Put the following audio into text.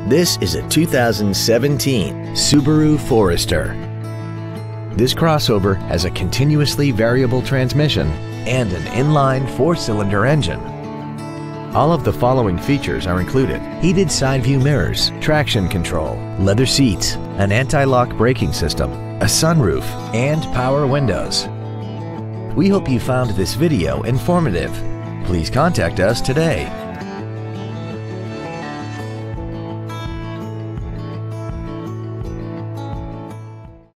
This is a 2017 Subaru Forester. This crossover has a continuously variable transmission and an inline 4-cylinder engine. All of the following features are included: heated side view mirrors, traction control, leather seats, an anti-lock braking system, a sunroof, and power windows. We hope you found this video informative. Please contact us today.